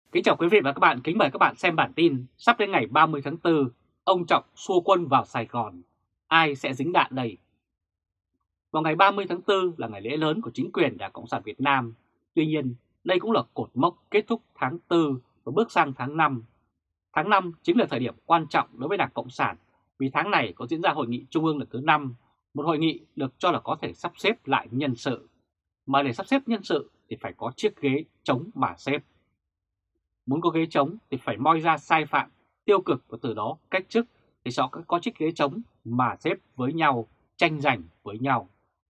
Kính chào quý vị và các bạn, kính mời các bạn xem bản tin sắp đến ngày 30 tháng 4, ông Trọng xua quân vào Sài Gòn, ai sẽ dính đạn đây? Vào ngày 30 tháng 4 là ngày lễ lớn của chính quyền Đảng Cộng sản Việt Nam, tuy nhiên đây cũng là cột mốc kết thúc tháng 4 và bước sang tháng 5. Tháng 5 chính là thời điểm quan trọng đối với Đảng Cộng sản vì tháng này có diễn ra hội nghị trung ương lần thứ 5, một hội nghị được cho là có thể sắp xếp lại nhân sự. Mà để sắp xếp nhân sự thì phải có chiếc ghế trống mà xếp. Muốn có ghế trống thì phải moi ra sai phạm, tiêu cực và từ đó cách chức thì sẽ có chiếc ghế trống mà xếp với nhau, tranh giành với nhau.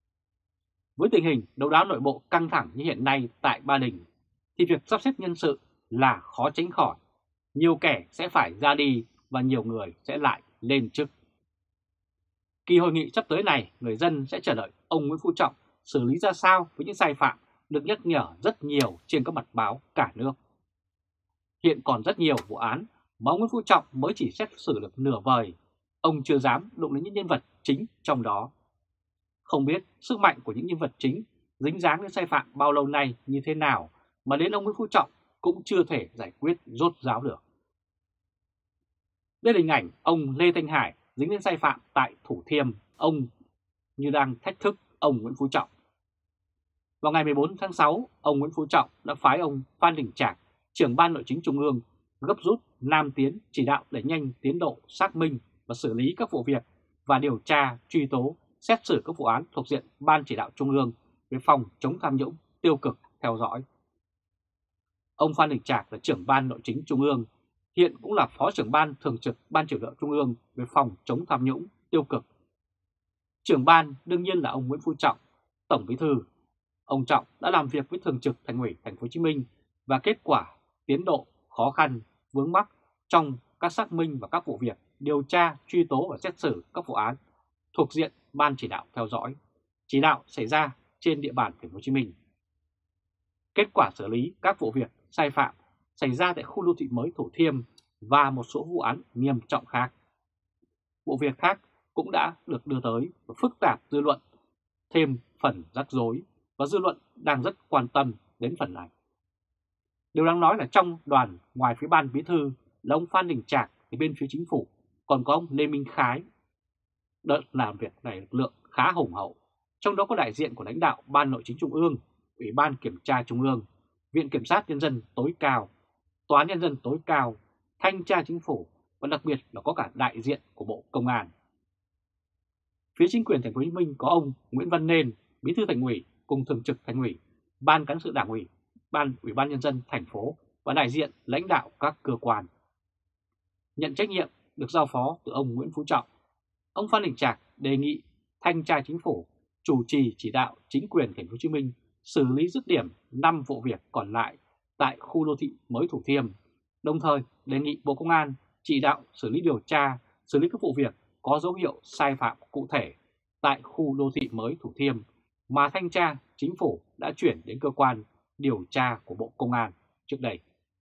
Với tình hình đấu đá nội bộ căng thẳng như hiện nay tại Ba Đình thì việc sắp xếp nhân sự là khó tránh khỏi. Nhiều kẻ sẽ phải ra đi và nhiều người sẽ lại lên chức. Kỳ hội nghị sắp tới này, người dân sẽ chờ đợi ông Nguyễn Phú Trọng xử lý ra sao với những sai phạm được nhắc nhở rất nhiều trên các mặt báo cả nước. Hiện còn rất nhiều vụ án mà ông Nguyễn Phú Trọng mới chỉ xét xử được nửa vời, ông chưa dám đụng đến những nhân vật chính trong đó. Không biết sức mạnh của những nhân vật chính dính dáng đến sai phạm bao lâu nay như thế nào mà đến ông Nguyễn Phú Trọng cũng chưa thể giải quyết rốt ráo được. Đây là hình ảnh ông Lê Thanh Hải dính đến sai phạm tại Thủ Thiêm, ông như đang thách thức ông Nguyễn Phú Trọng. Vào ngày 14 tháng 6, ông Nguyễn Phú Trọng đã phái ông Phan Đình Trạc, trưởng ban Nội chính Trung ương, gấp rút Nam tiến chỉ đạo đẩy nhanh tiến độ xác minh và xử lý các vụ việc và điều tra, truy tố, xét xử các vụ án thuộc diện Ban Chỉ đạo Trung ương về phòng chống tham nhũng, tiêu cực theo dõi. Ông Phan Đình Trạc là trưởng ban Nội chính Trung ương, hiện cũng là phó trưởng ban thường trực Ban Chỉ đạo Trung ương về phòng chống tham nhũng, tiêu cực. Trưởng ban đương nhiên là ông Nguyễn Phú Trọng, Tổng Bí thư. Ông Trọng đã làm việc với Thường trực Thành ủy Thành phố Hồ Chí Minh và kết quả tiến độ khó khăn, vướng mắc trong các xác minh và các vụ việc điều tra, truy tố và xét xử các vụ án thuộc diện Ban Chỉ đạo theo dõi, chỉ đạo xảy ra trên địa bàn Thành phố Hồ Chí Minh. Kết quả xử lý các vụ việc sai phạm xảy ra tại khu đô thị mới Thủ Thiêm và một số vụ án nghiêm trọng khác. Vụ việc khác cũng đã được đưa tới và phức tạp dư luận, thêm phần rắc rối và dư luận đang rất quan tâm đến phần này. Điều đáng nói là trong đoàn ngoài phía ban bí thư là ông Phan Đình Trạc thì bên phía chính phủ còn có ông Lê Minh Khái. Đợt làm việc này lực lượng khá hùng hậu, trong đó có đại diện của lãnh đạo Ban Nội chính Trung ương, Ủy ban Kiểm tra Trung ương, Viện Kiểm sát Nhân dân tối cao, Tòa án Nhân dân tối cao, Thanh tra Chính phủ và đặc biệt là có cả đại diện của Bộ Công an. Phía chính quyền Thành phố Hồ Chí Minh có ông Nguyễn Văn Nên, Bí thư Thành ủy cùng Thường trực Thành ủy, Ban Cán sự Đảng ủy, Ủy ban Nhân dân thành phố và đại diện lãnh đạo các cơ quan. Nhận trách nhiệm được giao phó từ ông Nguyễn Phú Trọng, ông Phan Đình Trạc đề nghị Thanh tra Chính phủ chủ trì chỉ đạo chính quyền Thành phố Hồ Chí Minh xử lý dứt điểm 5 vụ việc còn lại tại khu đô thị mới Thủ Thiêm, đồng thời đề nghị Bộ Công an chỉ đạo xử lý điều tra, xử lý các vụ việc có dấu hiệu sai phạm cụ thể tại khu đô thị mới Thủ Thiêm mà Thanh tra Chính phủ đã chuyển đến cơ quan điều tra của Bộ Công an trước đây.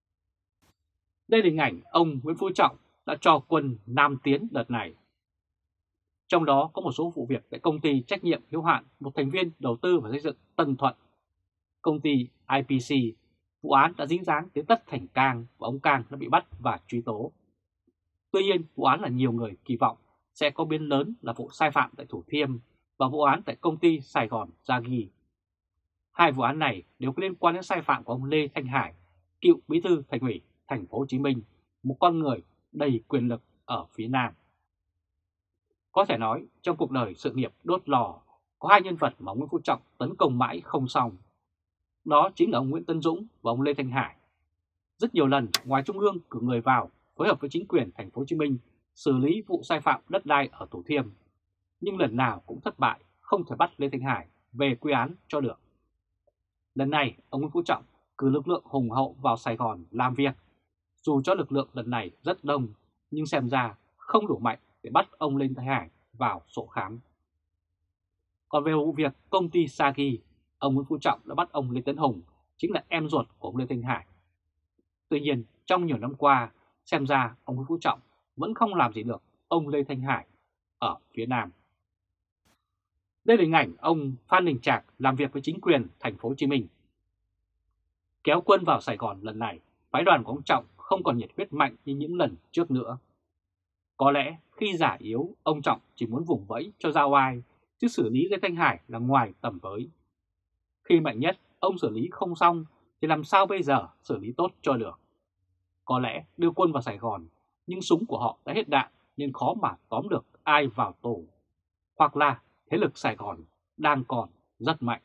Đây là hình ảnh ông Nguyễn Phú Trọng đã cho quân Nam tiến đợt này. Trong đó có một số vụ việc tại công ty trách nhiệm hữu hạn một thành viên đầu tư và xây dựng Tân Thuận, công ty IPC. Vụ án đã dính dáng đến Tất Thành Cang và ông Cang đã bị bắt và truy tố. Tuy nhiên, vụ án là nhiều người kỳ vọng sẽ có biến lớn là vụ sai phạm tại Thủ Thiêm và vụ án tại công ty Sài Gòn Gia Ghi. Hai vụ án này đều có liên quan đến sai phạm của ông Lê Thanh Hải, cựu Bí thư Thành ủy Thành phố Hồ Chí Minh, một con người đầy quyền lực ở phía Nam. Có thể nói trong cuộc đời sự nghiệp đốt lò có hai nhân vật mà ông Nguyễn Phú Trọng tấn công mãi không xong. Đó chính là ông Nguyễn Tấn Dũng và ông Lê Thanh Hải. Rất nhiều lần ngoài Trung ương cử người vào phối hợp với chính quyền Thành phố Hồ Chí Minh xử lý vụ sai phạm đất đai ở Thủ Thiêm, nhưng lần nào cũng thất bại, không thể bắt Lê Thanh Hải về quy án cho được. Lần này, ông Nguyễn Phú Trọng cử lực lượng hùng hậu vào Sài Gòn làm việc. Dù cho lực lượng lần này rất đông, nhưng xem ra không đủ mạnh để bắt ông Lê Thanh Hải vào sổ khám. Còn về vụ việc công ty Sagi, ông Nguyễn Phú Trọng đã bắt ông Lê Tấn Hùng, chính là em ruột của ông Lê Thanh Hải. Tuy nhiên, trong nhiều năm qua, xem ra ông Nguyễn Phú Trọng vẫn không làm gì được ông Lê Thanh Hải ở phía Nam. Đây là hình ảnh ông Phan Đình Trạc làm việc với chính quyền Thành phố Hồ Chí Minh. Kéo quân vào Sài Gòn lần này, phái đoàn của ông Trọng không còn nhiệt huyết mạnh như những lần trước nữa. Có lẽ khi già yếu, ông Trọng chỉ muốn vùng vẫy cho ra oai, chứ xử lý Lê Thanh Hải là ngoài tầm với. Khi mạnh nhất, ông xử lý không xong, thì làm sao bây giờ xử lý tốt cho được? Có lẽ đưa quân vào Sài Gòn, nhưng súng của họ đã hết đạn nên khó mà tóm được ai vào tù. Hoặc là thế lực Sài Gòn đang còn rất mạnh.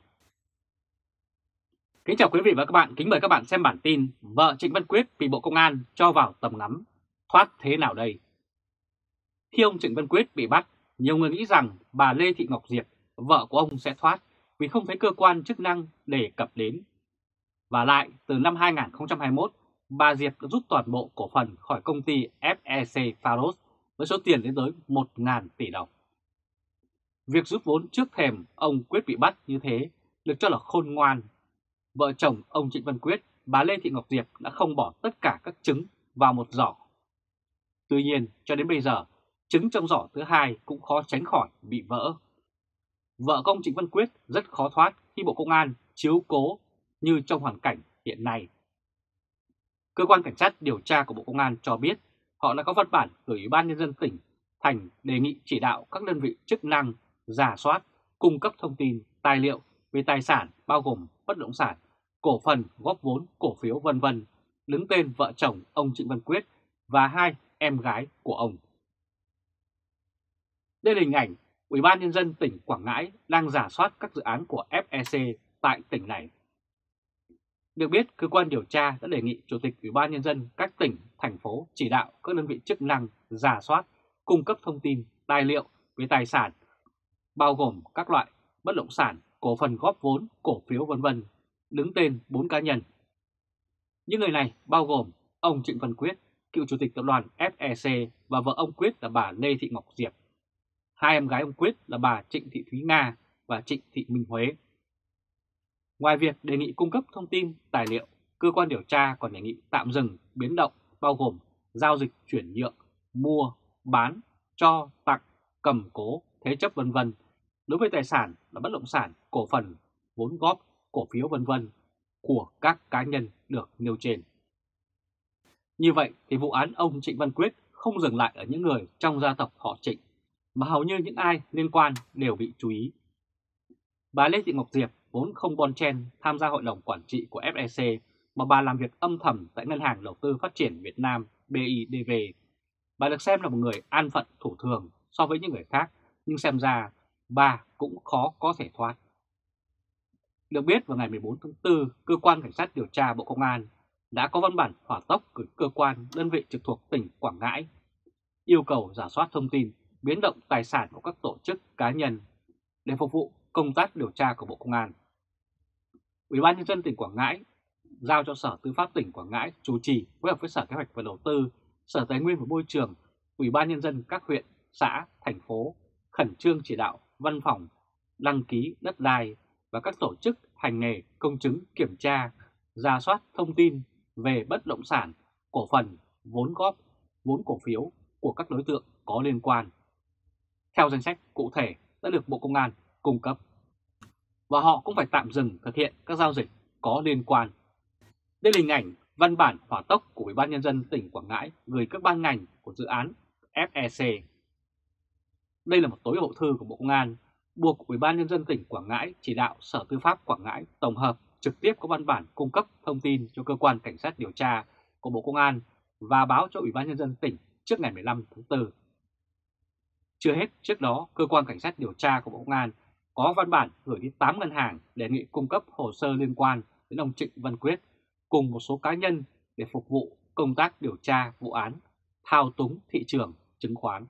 Kính chào quý vị và các bạn, kính mời các bạn xem bản tin vợ Trịnh Văn Quyết bị Bộ Công an cho vào tầm ngắm, thoát thế nào đây? Khi ông Trịnh Văn Quyết bị bắt, nhiều người nghĩ rằng bà Lê Thị Ngọc Diệp, vợ của ông sẽ thoát vì không thấy cơ quan chức năng đề cập đến. Và lại, từ năm 2021, bà Diệp đã rút toàn bộ cổ phần khỏi công ty FEC Pharos với số tiền đến tới 1.000 tỷ đồng. Việc rút vốn trước thềm ông Quyết bị bắt như thế được cho là khôn ngoan. Vợ chồng ông Trịnh Văn Quyết, bà Lê Thị Ngọc Diệp đã không bỏ tất cả các trứng vào một giỏ. Tuy nhiên, cho đến bây giờ, trứng trong giỏ thứ hai cũng khó tránh khỏi bị vỡ. Vợ ông Trịnh Văn Quyết rất khó thoát khi Bộ Công an chiếu cố như trong hoàn cảnh hiện nay. Cơ quan cảnh sát điều tra của Bộ Công an cho biết họ đã có văn bản gửi Ủy ban Nhân dân tỉnh thành đề nghị chỉ đạo các đơn vị chức năng rà soát, cung cấp thông tin, tài liệu về tài sản bao gồm bất động sản, cổ phần, góp vốn, cổ phiếu v.v. đứng tên vợ chồng ông Trịnh Văn Quyết và hai em gái của ông. Đây là hình ảnh Ủy ban Nhân dân tỉnh Quảng Ngãi đang rà soát các dự án của FEC tại tỉnh này. Được biết, cơ quan điều tra đã đề nghị Chủ tịch Ủy ban Nhân dân các tỉnh, thành phố chỉ đạo các đơn vị chức năng rà soát, cung cấp thông tin, tài liệu về tài sản, bao gồm các loại bất động sản, cổ phần góp vốn, cổ phiếu v.v. đứng tên 4 cá nhân. Những người này bao gồm ông Trịnh Văn Quyết, cựu Chủ tịch tập đoàn FEC và vợ ông Quyết là bà Lê Thị Ngọc Diệp. Hai em gái ông Quyết là bà Trịnh Thị Thúy Nga và Trịnh Thị Minh Huế. Ngoài việc đề nghị cung cấp thông tin, tài liệu, cơ quan điều tra còn đề nghị tạm dừng biến động bao gồm giao dịch chuyển nhượng, mua, bán, cho, tặng, cầm cố, thế chấp v.v. đối với tài sản là bất động sản, cổ phần, vốn góp, cổ phiếu v.v. của các cá nhân được nêu trên. Như vậy thì vụ án ông Trịnh Văn Quyết không dừng lại ở những người trong gia tộc họ Trịnh, mà hầu như những ai liên quan đều bị chú ý. Bà Lê Thị Ngọc Diệp vốn không bon chen tham gia hội đồng quản trị của FEC mà bà làm việc âm thầm tại Ngân hàng Đầu tư Phát triển Việt Nam BIDV. Bà được xem là một người an phận thủ thường so với những người khác, nhưng xem ra bà cũng khó có thể thoát. Được biết vào ngày 14 tháng 4, Cơ quan Cảnh sát điều tra Bộ Công an đã có văn bản hỏa tốc gửi cơ quan đơn vị trực thuộc tỉnh Quảng Ngãi yêu cầu rà soát thông tin, biến động tài sản của các tổ chức cá nhân để phục vụ công tác điều tra của Bộ Công an. Ủy ban Nhân dân tỉnh Quảng Ngãi giao cho Sở Tư pháp tỉnh Quảng Ngãi chủ trì phối hợp với Sở Kế hoạch và Đầu tư, Sở Tài nguyên và Môi trường, Ủy ban Nhân dân các huyện, xã, thành phố khẩn trương chỉ đạo văn phòng đăng ký đất đai và các tổ chức hành nghề công chứng kiểm tra, rà soát thông tin về bất động sản, cổ phần, vốn góp, vốn cổ phiếu của các đối tượng có liên quan theo danh sách cụ thể đã được Bộ Công an cung cấp. Và họ cũng phải tạm dừng thực hiện các giao dịch có liên quan. Đây là hình ảnh văn bản hỏa tốc của Ủy ban Nhân dân tỉnh Quảng Ngãi gửi các ban ngành của dự án FEC. Đây là một tối hậu thư của Bộ Công an buộc Ủy ban Nhân dân tỉnh Quảng Ngãi chỉ đạo Sở Tư pháp Quảng Ngãi tổng hợp trực tiếp có văn bản cung cấp thông tin cho cơ quan cảnh sát điều tra của Bộ Công an và báo cho Ủy ban Nhân dân tỉnh trước ngày 15 tháng 4. Chưa hết, trước đó, Cơ quan Cảnh sát điều tra của Bộ Công an có văn bản gửi đi 8 ngân hàng đề nghị cung cấp hồ sơ liên quan đến ông Trịnh Văn Quyết cùng một số cá nhân để phục vụ công tác điều tra vụ án thao túng thị trường chứng khoán.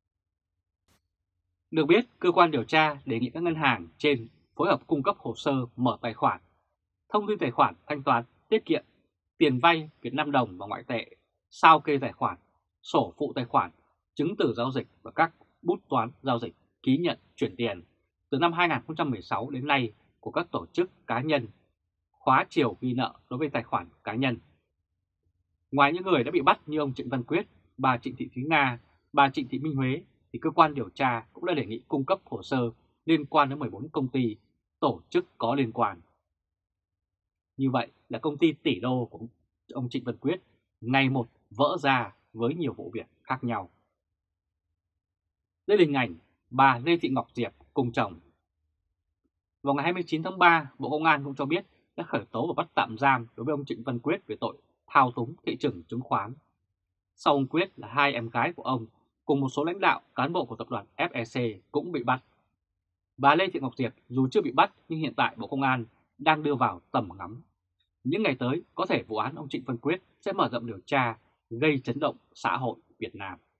Được biết, cơ quan điều tra đề nghị các ngân hàng trên phối hợp cung cấp hồ sơ mở tài khoản, thông tin tài khoản thanh toán, tiết kiệm, tiền vay Việt Nam đồng và ngoại tệ, sao kê tài khoản, sổ phụ tài khoản, chứng từ giao dịch và các bút toán giao dịch, ký nhận chuyển tiền từ năm 2016 đến nay của các tổ chức cá nhân, khóa chiều ghi nợ đối với tài khoản cá nhân. Ngoài những người đã bị bắt như ông Trịnh Văn Quyết, bà Trịnh Thị Thúy Nga, bà Trịnh Thị Minh Huế, thì cơ quan điều tra cũng đã đề nghị cung cấp hồ sơ liên quan đến 14 công ty, tổ chức có liên quan. Như vậy là công ty tỷ đô của ông Trịnh Văn Quyết ngày một vỡ ra với nhiều vụ việc khác nhau. Đây là hình ảnh bà Lê Thị Ngọc Diệp cùng chồng. Vào ngày 29 tháng 3, Bộ Công an cũng cho biết đã khởi tố và bắt tạm giam đối với ông Trịnh Văn Quyết về tội thao túng thị trường chứng khoán. Sau ông Quyết là hai em gái của ông cùng một số lãnh đạo cán bộ của tập đoàn FEC cũng bị bắt. Bà Lê Thị Ngọc Diệp dù chưa bị bắt nhưng hiện tại Bộ Công an đang đưa vào tầm ngắm. Những ngày tới có thể vụ án ông Trịnh Văn Quyết sẽ mở rộng điều tra gây chấn động xã hội Việt Nam.